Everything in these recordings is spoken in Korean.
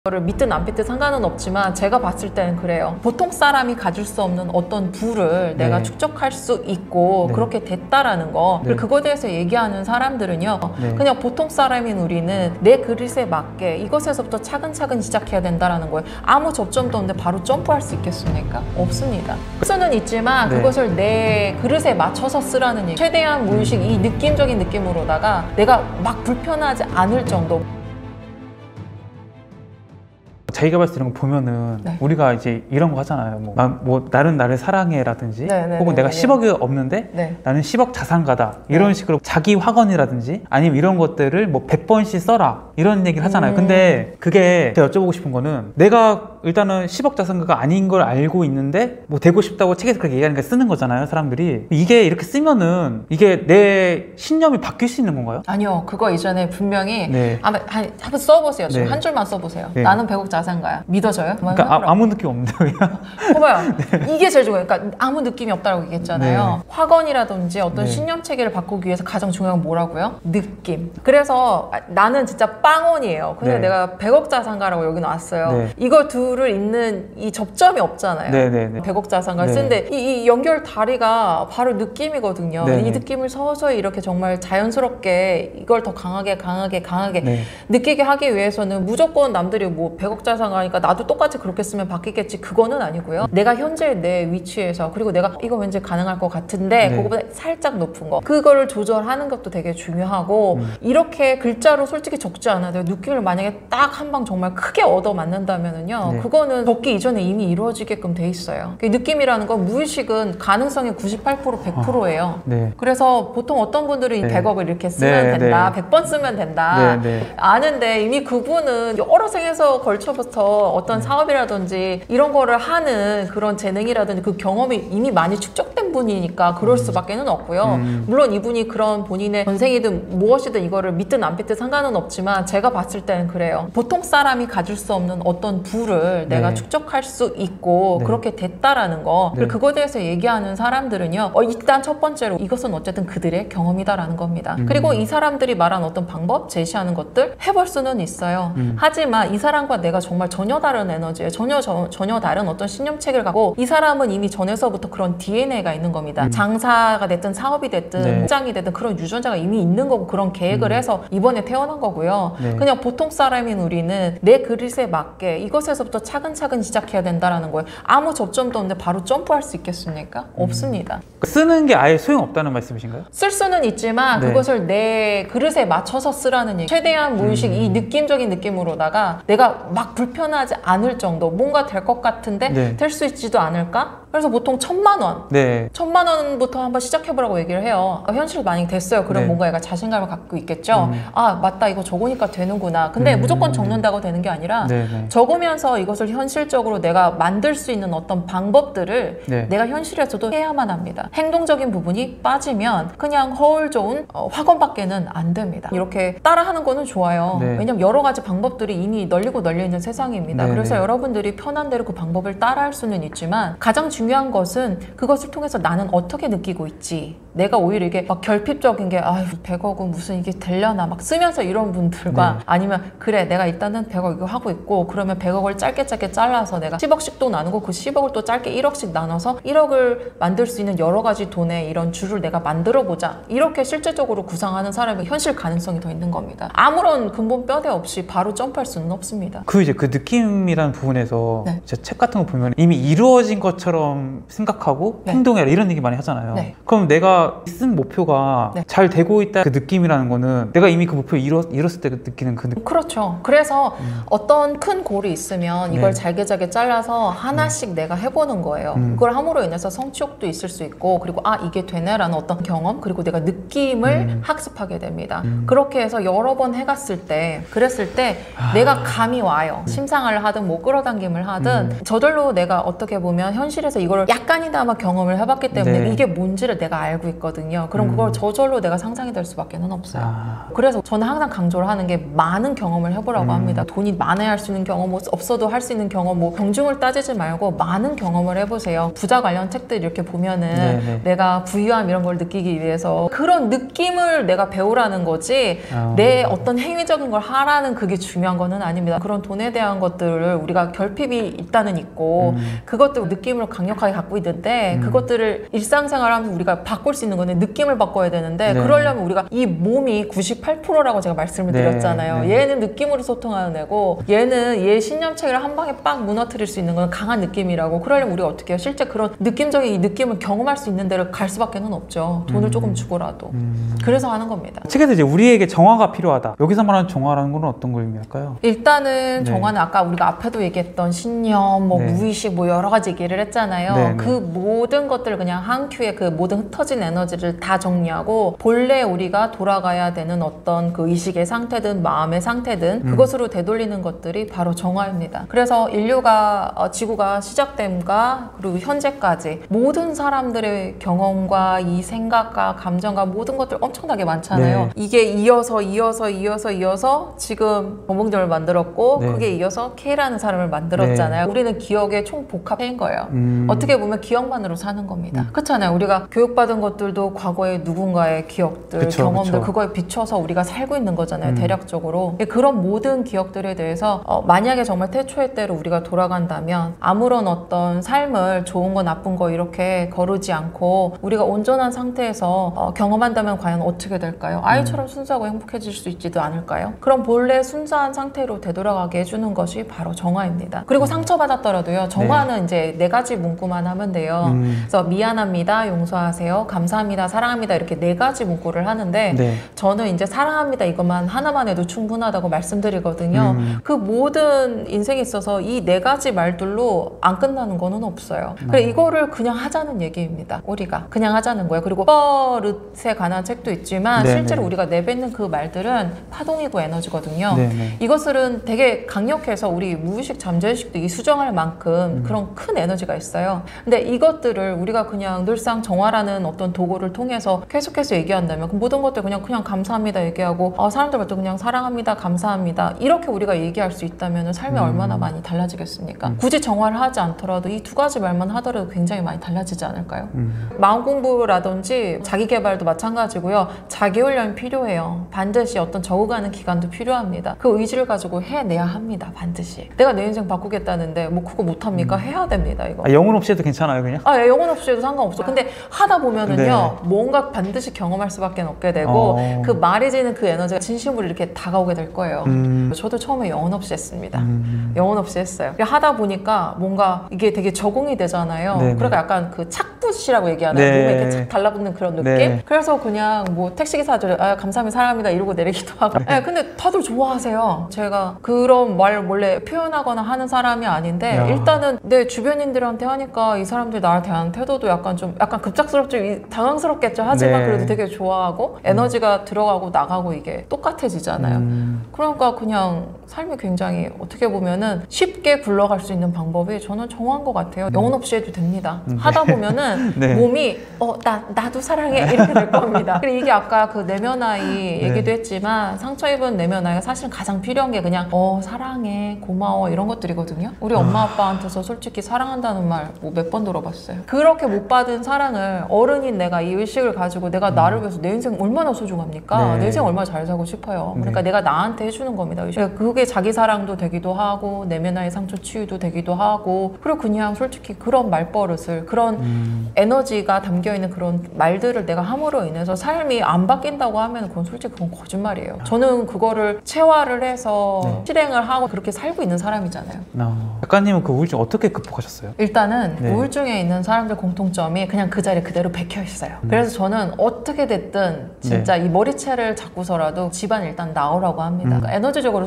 를 믿든 안 믿든 상관은 없지만 제가 봤을 때는 그래요. 보통 사람이 가질 수 없는 어떤 부를 내가 축적할 수 있고 그렇게 됐다라는 거. 그리고 그거에 대해서 얘기하는 사람들은요, 그냥 보통 사람인 우리는 내 그릇에 맞게 이것에서부터 차근차근 시작해야 된다라는 거예요. 아무 접점도 없는데 바로 점프할 수 있겠습니까? 없습니다. 수는 있지만 그것을 내 그릇에 맞춰서 쓰라는 얘기. 최대한 무의식 이 느낌적인 느낌으로다가 내가 막 불편하지 않을 정도. 자기가 봤을 때 이런 거 보면은 우리가 이제 이런 거 하잖아요. 뭐 나는 나를 사랑해라든지 혹은 내가 10억이 없는데 나는 10억 자산가다 이런 식으로 자기 확언이라든지 아니면 이런 것들을 뭐 100번씩 써라 이런 얘기를 하잖아요. 근데 그게 제가 여쭤보고 싶은 거는 내가 일단은 10억 자산가가 아닌 걸 알고 있는데 뭐 되고 싶다고 책에서 그렇게 얘기하는 게 쓰는 거잖아요, 사람들이. 이게 이렇게 쓰면은 이게 내 신념이 바뀔 수 있는 건가요? 아니요, 그거 이전에 분명히 한번 써보세요. 지금 한 줄만 써보세요. 나는 100억 자산가야. 믿어져요? 그러니까 아무 느낌 없는데 그냥. 봐봐요. 이게 제일 중요해요. 그러니까 아무 느낌이 없다고 얘기했잖아요. 확언이라든지 어떤 신념 체계를 바꾸기 위해서 가장 중요한 건 뭐라고요? 느낌. 그래서 나는 진짜 빵원이에요. 근데 내가 100억 자산가라고 여기 나왔어요. 이걸 둘을 잇는 이 접점이 없잖아요. 100억 자산가를 쓰는데 이 연결 다리가 바로 느낌이거든요. 이 느낌을 서서히 이렇게 정말 자연스럽게 이걸 더 강하게 느끼게 하기 위해서는 무조건 남들이 뭐 100억 자산가니까 나도 똑같이 그렇게 쓰면 바뀌겠지, 그거는 아니고요. 내가 현재 내 위치에서, 그리고 내가 이거 왠지 가능할 것 같은데 그거보다 살짝 높은 거, 그거를 조절하는 것도 되게 중요하고 이렇게 글자로 솔직히 적지 않아도 느낌을 만약에 딱 한 방 정말 크게 얻어 맞는다면은요, 그거는 적기 이전에 이미 이루어지게끔 돼 있어요. 느낌이라는 건 무의식은 가능성이 98% 100%예요. 그래서 보통 어떤 분들은 100억을 이렇게 쓰면 된다, 100번 쓰면 된다 아는데 이미 그분은 여러 생에서 걸쳐부터 어떤 사업이라든지 이런 거를 하는 그런 재능이라든지 그 경험이 이미 많이 축적된 분이니까 그럴 수밖에는 없고요. 물론 이분이 그런 본인의 전생이든 무엇이든 이거를 믿든 안 믿든 상관은 없지만 제가 봤을 때는 그래요. 보통 사람이 가질 수 없는 어떤 부를 내가 축적할 수 있고 그렇게 됐다라는 거. 그리고 그거에 대해서 얘기하는 사람들은요, 일단 첫 번째로 이것은 어쨌든 그들의 경험이다라는 겁니다. 그리고 이 사람들이 말한 어떤 방법, 제시하는 것들 해볼 수는 있어요. 하지만 이 사람과 내가 정말 전혀 다른 에너지에 전혀 다른 어떤 신념체계를 갖고, 이 사람은 이미 전에서부터 그런 DNA가 있는 겁니다. 장사가 됐든 사업이 됐든 직장이 됐든 그런 유전자가 이미 있는 거고 그런 계획을 해서 이번에 태어난 거고요. 그냥 보통 사람인 우리는 내 그릇에 맞게 이것에서부터 차근차근 시작해야 된다라는 거예요. 아무 접점도 없는데 바로 점프할 수 있겠습니까? 없습니다. 쓰는 게 아예 소용없다는 말씀이신가요? 쓸 수는 있지만 그것을 내 그릇에 맞춰서 쓰라는 얘기. 최대한 무의식 이 느낌적인 느낌으로다가 내가 막 불편하지 않을 정도, 뭔가 될 것 같은데 될 수 있지도 않을까? 그래서 보통 1000만 원, 1000만 원부터 한번 시작해보라고 얘기를 해요. 현실 만약에 됐어요. 그럼 뭔가 얘가 자신감을 갖고 있겠죠. 아, 맞다, 이거 적으니까 되는구나. 근데 무조건 적는다고 되는 게 아니라 적으면서 이것을 현실적으로 내가 만들 수 있는 어떤 방법들을 내가 현실에서도 해야만 합니다. 행동적인 부분이 빠지면 그냥 허울 좋은 확언밖에는 안 됩니다. 이렇게 따라하는 거는 좋아요. 왜냐면 여러 가지 방법들이 이미 널리고 널려있는 세상입니다. 그래서 여러분들이 편한 대로 그 방법을 따라할 수는 있지만 가장 중요한 것은 그것을 통해서 나는 어떻게 느끼고 있지. 내가 오히려 이게 막 결핍적인 게 아유 100억은 무슨 이게 되려나 막 쓰면서 이런 분들과 아니면 그래 내가 일단은 100억 이거 하고 있고 그러면 100억을 짧게 잘라서 내가 10억씩도 나누고 그 10억을 또 짧게 1억씩 나눠서 1억을 만들 수 있는 여러 가지 돈의 이런 줄을 내가 만들어 보자, 이렇게 실제적으로 구상하는 사람이 현실 가능성이 더 있는 겁니다. 아무런 근본 뼈대 없이 바로 점프할 수는 없습니다. 이제 그 느낌이라는 부분에서 제 책 같은 거 보면 이미 이루어진 것처럼 생각하고 행동해라 이런 얘기 많이 하잖아요. 그럼 내가 쓴 목표가 잘 되고 있다, 그 느낌이라는 거는 내가 이미 그 목표를 이뤘을 때 느끼는 그 느낌. 그렇죠. 그래서 어떤 큰 골이 있으면 이걸 잘게 잘라서 하나씩 내가 해보는 거예요. 그걸 함으로 인해서 성취욕도 있을 수 있고, 그리고 아 이게 되네라는 어떤 경험, 그리고 내가 느낌을 학습하게 됩니다. 그렇게 해서 여러 번 해갔을 때, 그랬을 때 내가 감이 와요. 심상을 하든 뭐 끌어당김을 하든 저절로 내가 어떻게 보면 현실에서 이걸 약간이나마 경험을 해봤기 때문에 이게 뭔지를 내가 알고 있거든요. 그럼 그걸 저절로 내가 상상이 될 수밖에 없어요. 그래서 저는 항상 강조를 하는 게 많은 경험을 해보라고 합니다. 돈이 많아야 할 수 있는 경험, 없어도 할 수 있는 경험, 경중을 따지지 말고 많은 경험을 해보세요. 부자 관련 책들 이렇게 보면은 내가 부유함 이런 걸 느끼기 위해서 그런 느낌을 내가 배우라는 거지 내 어떤 행위적인 걸 하라는 그게 중요한 거는 아닙니다. 그런 돈에 대한 것들을 우리가 결핍이 일단은 있고 그것들 느낌을 강력하게 갖고 있는데 그것들을 일상생활하면서 우리가 바꿀 수 있는 거는 느낌을 바꿔야 되는데 그러려면 우리가 이 몸이 98%라고 제가 말씀을 드렸잖아요. 얘는 느낌으로 소통하는 애고 얘는 얘 신념체계를 한 방에 빡 무너뜨릴 수 있는 건 강한 느낌이라고. 그러려면 우리가 어떻게 해요? 실제 그런 느낌적인 이 느낌을 경험할 수 있는 데를 갈 수밖에 없죠. 돈을 조금 주고라도. 그래서 하는 겁니다. 책에서 이제 우리에게 정화가 필요하다. 여기서 말하는 정화라는 건 어떤 걸 의미할까요? 일단은 정화는 아까 우리가 앞에도 얘기했던 신념, 무의식, 여러 가지 얘기를 했잖아요. 그 모든 것들을 그냥 한 큐에 그 모든 흩어진 에너지를 다 정리하고 본래 우리가 돌아가야 되는 어떤 그 의식의 상태든 마음의 상태든 그것으로 되돌리는 것들이 바로 정화입니다. 그래서 인류가 지구가 시작됨과 그리고 현재까지 모든 사람들의 경험과 이 생각과 감정과 모든 것들 엄청나게 많잖아요. 이게 이어서 지금 범벅점을 만들었고 그게 이어서 K라는 사람을 만들었잖아요. 우리는 기억의 총복합인 거예요. 어떻게 보면 기억만으로 사는 겁니다. 그렇잖아요. 우리가 교육받은 것들도 과거의 누군가의 기억들, 경험들 그거에 비춰서 우리가 살고 있는 거잖아요. 대략적으로. 그런 모든 기억들에 대해서 만약에 정말 태초의 때로 우리가 돌아간다면 아무런 어떤 삶을 좋은 거 나쁜 거 이렇게 거르지 않고 우리가 온전한 상태에서 경험한다면 과연 어떻게 될까요? 아이처럼 순수하고 행복해질 수 있지도 않을까요? 그럼 본래 순수한 상태로 되돌아가게 해주는 것이 바로 정화입니다. 그리고 상처받았더라도요. 정화는 이제 4가지 문구만 하면 돼요. 그래서 미안합니다, 용서하세요, 감사합니다, 사랑합니다 이렇게 4가지 문구를 하는데 저는 이제 사랑합니다 이것만 하나만 해도 충분하다고 말씀드리거든요. 그 모든 인생에 있어서 이 4가지 말들로 안 끝나는 거는 없어요. 그래 이거를 그냥 하자는 얘기입니다. 우리가 그냥 하자는 거예요. 그리고 버릇에 관한 책도 있지만 실제로 우리가 내뱉는 그 말들은 파동이고 에너지거든요. 이것들은 되게 강력해서 우리 무의식 잠재의식도 이 수정할 만큼 그런 큰 에너지가 있어요. 근데 이것들을 우리가 그냥 늘상 정화라는 어떤 도구를 통해서 계속해서 얘기한다면 그 모든 것들 그냥 감사합니다 얘기하고 사람들한테 그냥 사랑합니다, 감사합니다 이렇게 우리가 얘기할 수 있다면 삶이 얼마나 많이 달라지겠습니까? 굳이 정화를 하지 않더라도 이 2가지 말만 하더라도 굉장히 많이 달라지지 않을까요? 마음 공부라든지 자기 개발도 마찬가지고요. 자기 훈련이 필요해요. 반드시 어떤 적응하는 기간도 필요합니다. 그 의지를 가지고 해내야 합니다. 반드시. 내가 내 인생 바꾸겠다는데 그거 못합니까? 해야 됩니다. 이거. 영혼 없이 해도 괜찮아요 그냥? 영혼 없이 해도 상관없어. 근데 하다 보면은요 뭔가 반드시 경험할 수밖에 없게 되고 그 말해지는 그 에너지가 진심으로 이렇게 다가오게 될 거예요. 저도 처음에 영혼 없이 했습니다. 영혼 없이 했어요. 하다 보니까 뭔가 이게 되게 적응이 되잖아요. 그러니까 약간 그 착붙이라고 얘기하나요? 몸에 이렇게 착 달라붙는 그런 느낌? 그래서 그냥 택시기사들 감사합니다, 사랑합니다 이러고 내리기도 하고. 근데 다들 좋아하세요. 제가 그런 말 원래 표현하거나 하는 사람이 아닌데 일단은 내 주변인들한테 하니까 이 사람들이 나를 대하는 태도도 약간 급작스럽죠. 당황스럽겠죠. 하지만 그래도 되게 좋아하고 에너지가 들어가고 나가고 이게 똑같아지잖아요. 그러니까 그냥 삶이 굉장히 어떻게 보면은 쉽게 굴러갈 수 있는 방법이 저는 정한 것 같아요. 영혼 없이 해도 됩니다. 하다 보면은 몸이 나도 사랑해 이렇게 될 겁니다. 그리고 이게 아까 그 내면아이 얘기도 했지만 상처 입은 내면아이가 사실 가장 필요한 게 그냥 사랑해, 고마워 이런 것들이거든요. 우리 엄마 아빠한테서 솔직히 사랑한다는 말 몇 번 들어봤어요. 그렇게 못 받은 사랑을 어른인 내가 이 의식을 가지고 내가 나를 위해서 내 인생 얼마나 소중합니까? 내 인생 얼마나 잘 살고 싶어요. 그러니까 내가 나한테 해주는 겁니다. 그게 자기 사랑도 되기도 하고 내면아이 상처 치유도 되기도 하고 그리고 그냥 솔직히 그런 말버릇을 그런 에너지가 담겨있는 그런 말들을 내가 함으로 인해서 삶이 안 바뀐다고 하면 그건 솔직히 그건 거짓말이에요. 저는 그거를 체화를 해서 실행을 하고 그렇게 살고 있는 사람이잖아요. 작가님은 그 우울증 어떻게 극복하셨어요? 일단은 우울증에 있는 사람들 공통점이 그냥 그 자리에 그대로 박혀 있어요. 그래서 저는 어떻게 됐든 진짜 이 머리채를 잡고서라도 집안 일단 나오라고 합니다. 그러니까 에너지적으로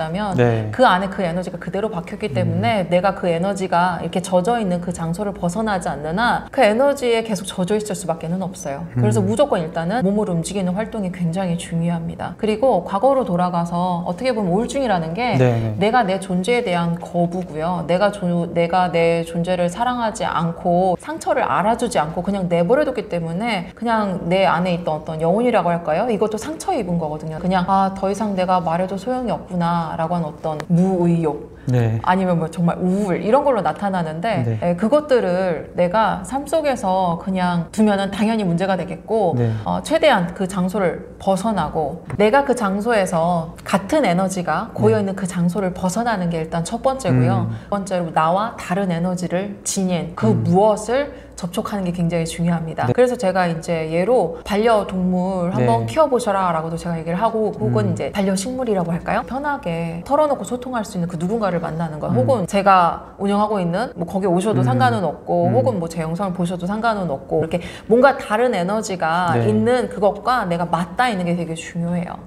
설명하자면 그 안에 그 에너지가 그대로 박혔기 때문에 내가 그 에너지가 이렇게 젖어 있는 그 장소를 벗어나지 않는 한 그 에너지에 계속 젖어 있을 수밖에 없어요. 그래서 무조건 일단은 몸을 움직이는 활동이 굉장히 중요합니다. 그리고 과거로 돌아가서 어떻게 보면 우울증이라는 게 내가 내 존재에 대한 거부고요. 내가 내 존재를 사랑하지 않고 상처를 알아주지 않고 그냥 내버려뒀기 때문에 그냥 내 안에 있던 어떤 영혼이라고 할까요? 이것도 상처 입은 거거든요. 그냥 더 이상 내가 말해도 소용이 없구나 라고 하는 어떤 무의욕, 네. 아니면 뭐 정말 우울 이런 걸로 나타나는데 네. 그것들을 내가 삶 속에서 그냥 두면은 당연히 문제가 되겠고 네. 최대한 그 장소를 벗어나고 내가 그 장소에서 같은 에너지가 고여있는 그 장소를 벗어나는 게 일단 첫 번째고요. 두 번째로 나와 다른 에너지를 지닌 그 무엇을 접촉하는 게 굉장히 중요합니다. 네. 그래서 제가 이제 예로 반려동물 한번 키워보셔라 라고도 제가 얘기를 하고 혹은 이제 반려식물이라고 할까요? 편하게 털어놓고 소통할 수 있는 그 누군가를 만나는 거야. 혹은 제가 운영하고 있는 뭐 거기 오셔도 상관은 없고 혹은 뭐 제 영상을 보셔도 상관은 없고 이렇게 뭔가 다른 에너지가 있는 그것과 내가 맞닿아 있는 게 되게 중요해요.